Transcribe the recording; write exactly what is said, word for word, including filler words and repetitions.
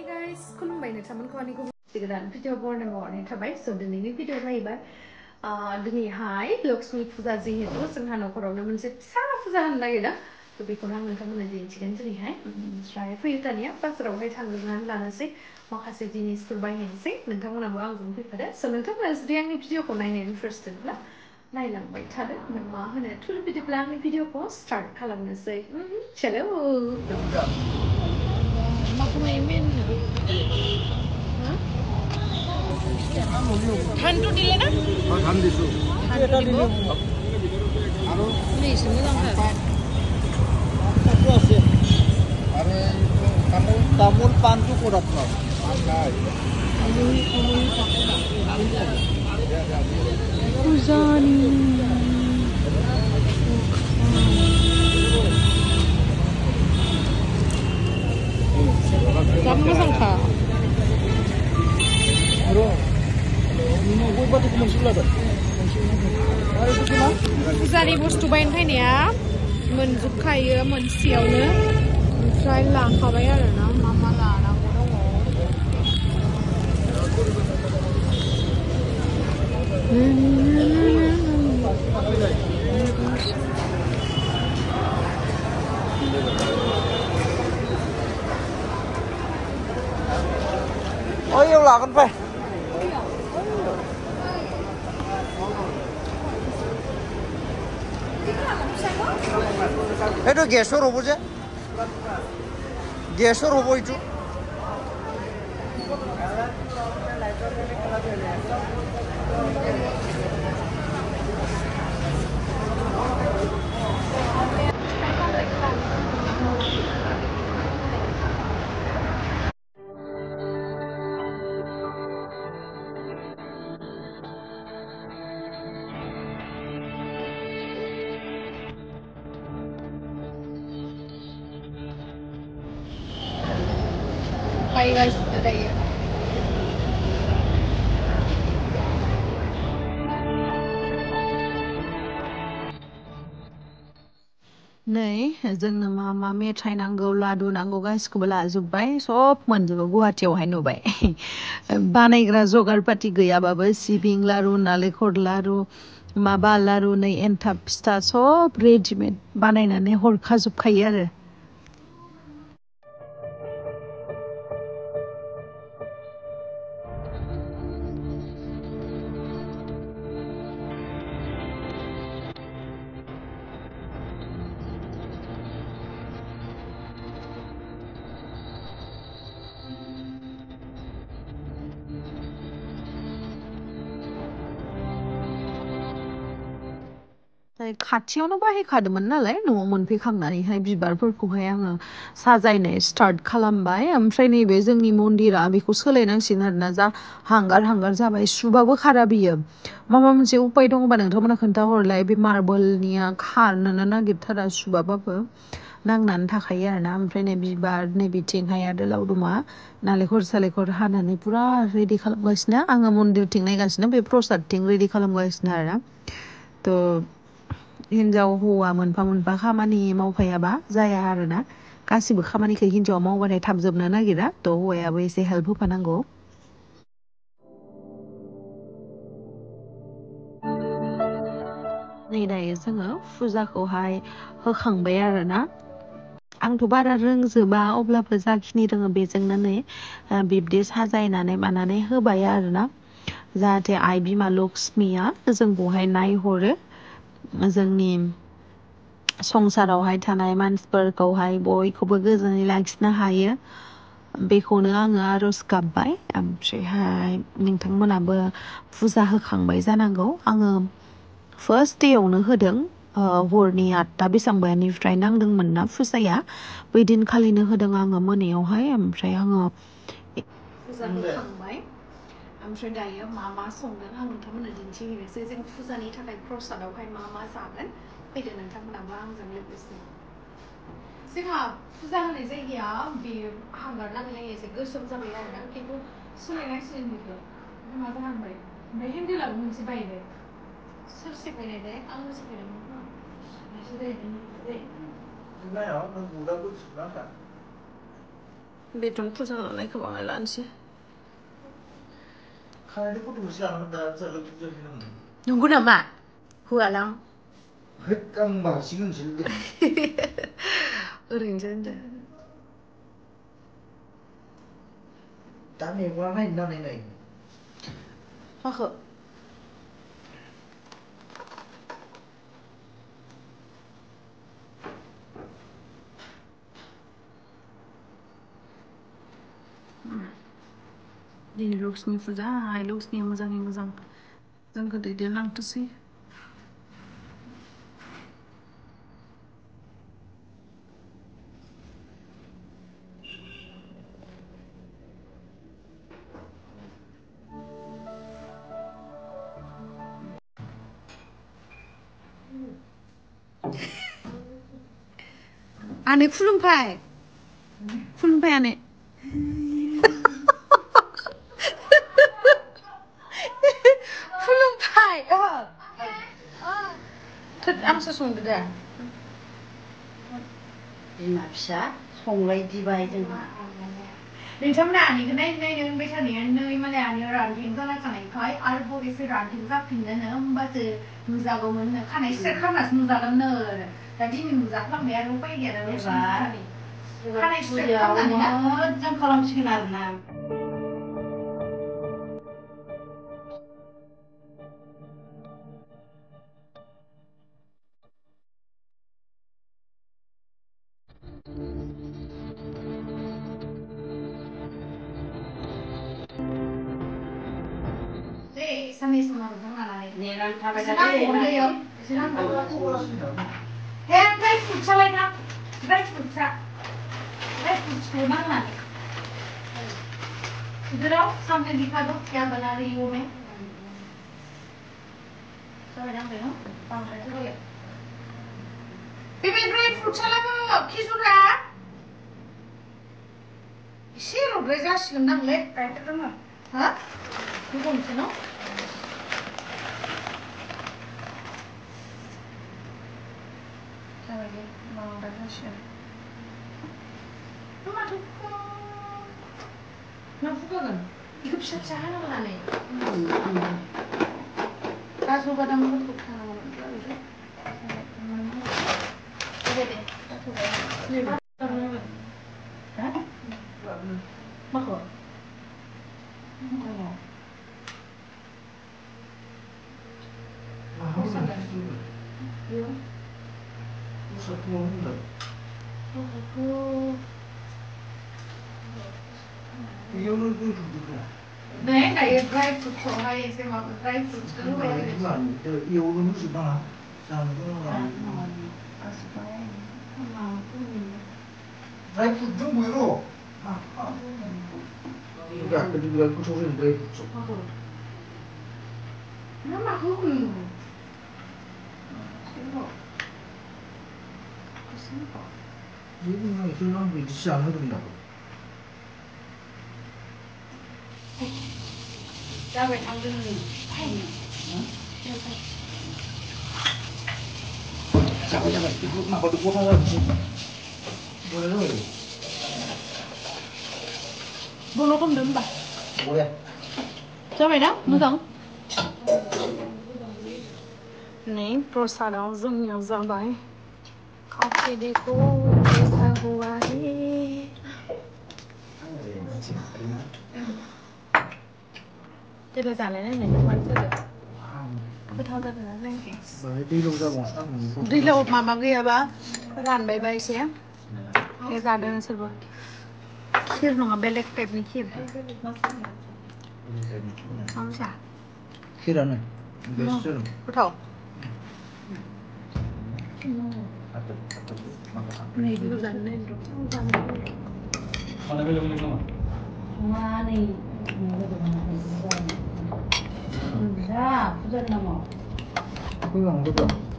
guys, खुलुमबाय नोंथांमोनखौ आंनि गुबुन गोदान भिडिअ बरायनाय थाबाय स' दिनैनि भिडिअ जाहैबाय दिनैहाय लक्ष्मी पुजा जिहेतु जोंहा नखरावनो मोनसे फिसा पुजा होनो नागिरदों थ' बेखौनो आं नोंथांमोननो दिन्थिगोन दिनैहाय ओमफ्राय फैयो दानिया बाजारावहाय थांग्रोनानै लानोसै माखासे जिनिसफोर बायहैनोसै नोंथांमोनाबो आंजों फैफादो स' नोंथांमोना जुदि आंनि भिडिअखौ नायनो इन्टारेस्टेडब्ला नायलांबाय थादो मा होनो थुल बिदिब्ला आंनि भिडिअखौ स्टार्ट खालामनोसै चलो ধানটো দিলে না হয় ধান দিছো এটা দিলে আৰু নিছে মোলাংকা কত আছে আৰু তামোল তামোল পানটো কোড আপোনাৰ নাই আমুল আমুল পুজানি কাম মোলাংকা फुजानि बुस्थु बायनो फैनाया मोनजोबखायो मोनसेयावनो ओमफ्राय लाखाबाय आरोना मा मा लानांगौ दङ ओइ लागोन फै itu gesur apa sih? Gesur apa itu? Bye guys, today. नै जोंनो मा मा मेथाइ नांगौ लादु नांगौ गासिखौबो लाजोबबाय सब मोनजोबो गुवाहाटियावहाय नुबाय बानायग्रा जगार पाति गैयाबाबो सिबिं लारु नालेंखर लारु माबा लारु नै एन्थाब फिथा सब रेडिमेड बानायनानै हरखाजोबखायो आरो खाथियावनो बाहायखादोंमोन नालाय न'आव मोनफैखांनानैहाय बिबारफोरखौहाय आङो साजायनाय स्टार्ट खालामबाय ओमफ्राय नैबे जोंनि मन्दिरा बेखौ सोलायनांसिगोन आरोना जा हांगार हांगार जाबाय सुबाबो खारा बियो माबा मोनसे उपाय दङबा नोंथांमोना खोन्थाहरलाय बे मार्बलनिया खारनोनो नागिरथारा सुबाबाबो नांनानै थाखायो आरोना ओमफ्राय नै बिबार नै बिथिंहाय आरो लावदुमा नालेंखर सालेंखर हानानै पुरा रेडि खालामगासिनो आङो मन्दिरथिं नायगासिनो बे प्रसादथिं रेडि खालामगासिनो आरोना थ' हिन्जाव हौवा मोनफा मोनफा खामानि मावफायाबा जाया आरोना गासिबो खामानिखौ हिन्जावा मावबाथाय थाब जोबनो नागिरा थ' हौवायाबो एसे हेल्प होफानांगौ नै दायो जोङो फुजाखौहाय होखांबाय आरोना आंथ' बारा रोंजोबा अब्लाबो जाखिनि रोङो बेजोंनो नै बिब्दि साजायनानै मानानै होबाय आरोना जाहाथे आइ बिमा लक्ष्मिया जोंखौहाय नायहरो जोंनि संसारावहाय थानाय मानसिफोरखौहाय बयखौबो गोजोनै लाखिनो हायो बेखौनो आङो आरज गाबबाय ओमफ्रायहाय नोंथांमोनाबो फुजा होखांबाय जानांगौ आङो फार्स्ट डेयावनो होदों हरनि आठथा बेसेबांबानिफ्राय नांदोंमोन ना फुजाया बै दिनखालिनो होदों आङो मोनायावहाय ओमफ्राय आङो फुजा होखांबाय ओमफ्राय दायो मा मा संदों आं नोंथांमोननो दिन्थिहैनोसै जों फुजानि थाखाय प्रसादावहाय मा मा जागोन फैदो नोंथांमोनाबो आंजों लोगोसे जोंहा फुजा होनाय जायगाया बे हांगार नांलाय एसे गोसोम जाबाय आरोना खिन्थु सोलायनांसिगोन बेखौ मा जाहांबाय ओमफ्राय हेन्देलाबो मोनसे बायबाय सोर सेफायनाय दे आंनो सेफायदोंमोन Знаешь, он куда будет сюда? बेदर फुजा लानायखौ बाङाय लानोसै खानायखौ फट'सो लानांगोन दा जालाय बुरजा होनांगोन नंगौ नामा होआलां होद आं बासिगोनसो ओरैनोसो होनदों दा मेगना नायनो नायनाय नाय माखौ दिनै लक्ष्मी फुजा आइ लक्ष्मीया मोजाङै मोजां जोंखौ दैदेनलांथोंसै आनै खुलुमफाय खुलुमफाय आनै खुलुमफाय थोद आंसो संदो दा बिमा फिसा संलायदिबाय जोंहा नोंथांमोना आनैखौ नायनो नायनो होनबाय थानाया नै मालाय आनैया रानथें जाना थानायखाय आरोबाव एसे रानथें जाफिनदोनो होमबासो नुजागौमोननो खानाय स्ट्रेट खालामनासो नुजागोननो दा दिनै नुजाफ्लांबाय आरो उपाय गैया खानाय स्ट्रेट खालामनानै मोजां खालामसिगोन आरोना साननैसो उनाव लानानै नेनानै थाबाय हे ड्राई फ्रुट्स लायना ड्राई फ्रुट्सा ड्राई फ्रुट्सखौ नांनानै इधर आओ सामने दिखा दो क्या बना रही हूँ मैं सब ना बेनो बांद्राय होयो बेबे ड्राई फ्रुट्स लाङो खिजुरा एसे लद्राय जासिगोन नांलै गाइखेर दङ हा होगोनसै न जाबाय दे बांद्राय जासिगोन माथो मा फुगागोन बेखौ फिसा फिसा हानांगोन काजु बादामफोरखौ थानांगौमोन दे दे हा माखौ बेयावनो दोनथ'दोब्रा नै दायो ड्राई फ्रुट्सआवहाय एसे माबा ड्राई फ्रुट्सखौ होबाय एवनो होजोबनाङा जानोबो नाङा ड्राय फ्रुट दंबाय र' गाखोदो बिराद गोथाव जायो ड्राय फ्रुट्सआव नों माखौ होयो जेबो नङा बेखौ आं बिदिसो जानो होदों दाबो जाबाय थांदों जाबाय जाबाय बेखौ माबादो गथा जाबोसै बया जाबाय बल' खालामदो होमबा बया जाबायना मोजां नै प्रसादाव जोंनियाव जाबाय खावसे देखो कैसा हुआ है देलाय जालायलायनाय मानो जादों गोथाव जादोंना जायाखै बाहाय दैलाव जाबावसो नांगौ दैलाव माबा गैयाबा रानबायबा एसे बे जादों नोंसोरबो खिर नङा बेलेग टाइपनि खिर माबा खिरानो बेस्ट जादों गोथाव नैबो जानो नागिरदों नङा नै फुजा फुजानि नामाव होलांदो